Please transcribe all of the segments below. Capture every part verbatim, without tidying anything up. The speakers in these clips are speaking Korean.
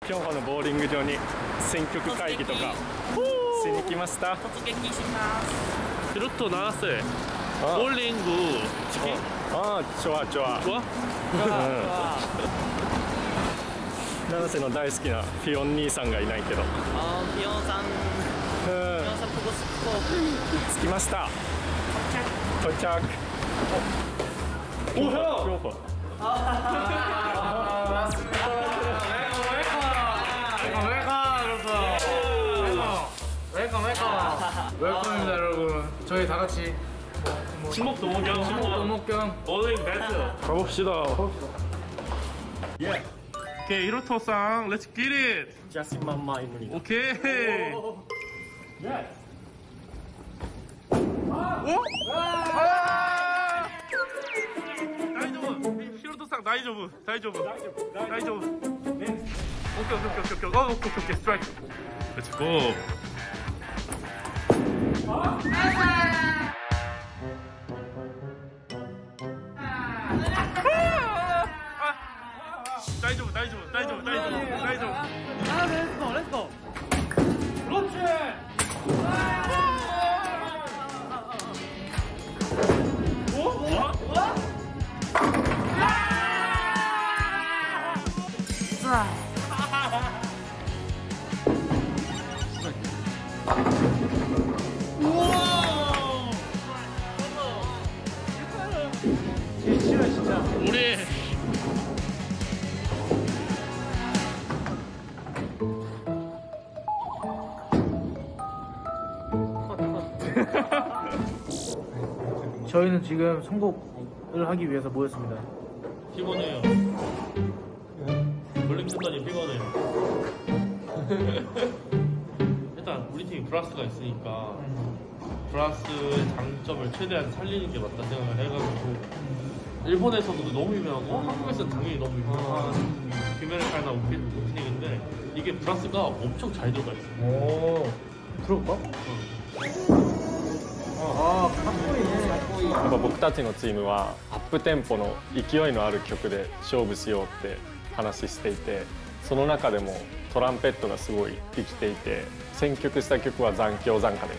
今日のボーリング場に選曲会議とかしに来ました。 突撃します。 キロッとななせボーリングチキン。 ああ、좋아 좋아。 좋아？ 七瀬の大好きなフィオン兄さんがいないけど。 ああ、フィオンさん。フィオンさんここ着きました。到着。おお。 웰컴입니다 여러분. 저희 다 같이 친목 도모경 친목 도모경 보링 배틀 가봅시다. 예. 오케이 히로토상 렛츠 깃 잇. 자신만마입니다. 오케이. 예. 오? 아! 다이조부. 히로토상 다이조부. 다이조부. 다이조부. 오케이 오케이 오케이 오케이. 어 오케이 오케이 스트라이크. 렛츠 고. 다이조부 다이조부 다이조부 다이조부 다이조부. 아, 렛츠고, 렛츠고. 그렇지. 오? 뭐? 싫어 진짜. 우리 저희는 지금 선곡을 하기 위해서 모였습니다. 피곤해요. 볼링 쳤더니 피곤해요. 일단 우리 팀이 브라스가 있으니까 브라스의 장점을 최대한 살리는 게 맞다 생각을 해가지고 일본에서도 너무 유명하고 한국에서는 당연히 너무 유명한 규메르카이나 오피닉인데 이게 브라스가 엄청 잘 들어가 있어. 오, 들어볼까? 아, 깍보이네. やっぱ僕たちのチームはアップテンポの勢いのある曲で勝負しようって話していて、その中でもトランペットがすごい生きていて、選曲した曲は残響残歌です。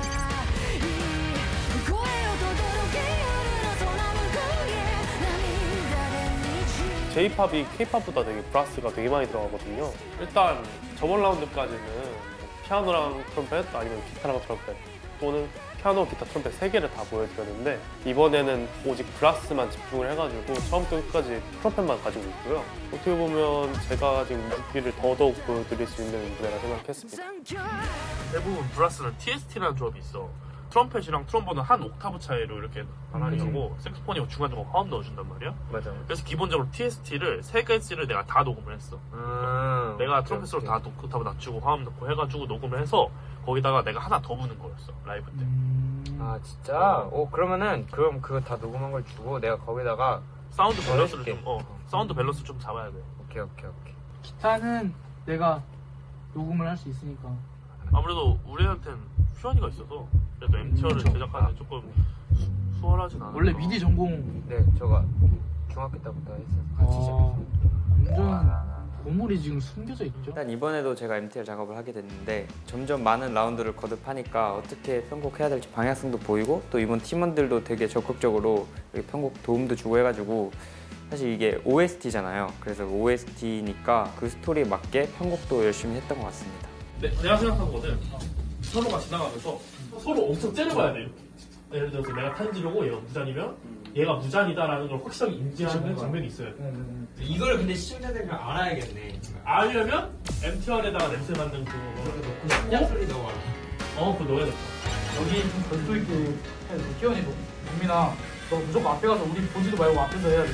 J-팝이 K-팝보다 되게 브라스가 되게 많이 들어가거든요. 일단 저번 라운드까지는 피아노랑 트럼펫 아니면 기타랑 트럼펫 또는 피아노, 기타, 트럼펫 세 개를 다 보여드렸는데 이번에는 오직 브라스만 집중을 해가지고 처음부터 끝까지 트럼펫만 가지고 있고요. 어떻게 보면 제가 지금 무기를 더더욱 보여드릴 수 있는 무대라 생각했습니다. 대부분 브라스는 티에스티라는 조합이 있어. 트럼펫이랑 트롬본은 한 옥타브 차이로 이렇게 나란히하고 음. 색소폰이 중간중간 화음 넣어준단 말이야. 맞아. 그래서 기본적으로 티에스티를 세 개씩을 내가 다 녹음을 했어. 음. 내가 트럼펫으로 다 옥타브 낮추고 화음 넣고 해가지고 녹음을 해서 거기다가 내가 하나 더 부는 거였어 라이브 때. 음... 아 진짜? 어. 오 그러면은 그럼 그거 다 녹음한 걸 주고 내가 거기다가 사운드 밸런스를 좀 어 사운드 밸런스 좀 잡아야 돼. 오케이 오케이 오케이. 기타는 내가 녹음을 할 수 있으니까. 아무래도 우리한테는 퓨어니가 있어서 그래도 엠티알을 음, 제작하는 데 조금 수, 수월하진 않아. 원래 미디 전공. 네 저가 중학교 때부터 했어요. 같이 아, 완전 보물이 지금 숨겨져 있죠. 일단 이번에도 제가 엠티알 작업을 하게 됐는데 점점 많은 라운드를 거듭하니까 어떻게 편곡해야 될지 방향성도 보이고 또 이번 팀원들도 되게 적극적으로 편곡 도움도 주고 해가지고 사실 이게 오에스티잖아요. 그래서 오에스티니까 그 스토리에 맞게 편곡도 열심히 했던 것 같습니다. 네, 내가 생각한 거는 서로가 지나가면서 서로 엄청 째려봐야 돼. 예를 들어서 내가 탄지르고 얘가 무잔이면 얘가 무잔이다라는 걸 확실하게 인지하는 장면이 있어요. 이걸 근데 시청자들이 알아야겠네. 알려면 엠티알에다가 냄새 맡는 그거 약 소리 넣어. 어, 그거 넣어야 돼. 여기 좀 별도 있게 해야 돼. 희원이 너, 민아, 너 무조건 앞에 가서 우리 보지도 말고 앞에서 해야 돼.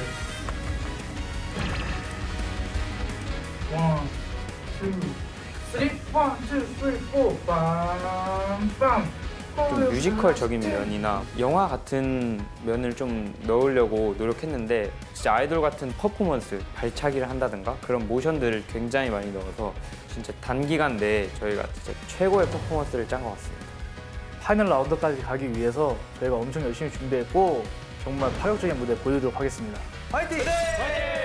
원, 투, 쓰리, 원, 투, 쓰리, 포, 빰빰. 좀 뮤지컬적인 면이나 영화 같은 면을 좀 넣으려고 노력했는데 진짜 아이돌 같은 퍼포먼스, 발차기를 한다든가 그런 모션들을 굉장히 많이 넣어서 진짜 단기간 내에 저희가 진짜 최고의 퍼포먼스를 짠 것 같습니다. 파이널 라운드까지 가기 위해서 저희가 엄청 열심히 준비했고 정말 파격적인 무대 보여드리도록 하겠습니다. 화이팅! 화이팅!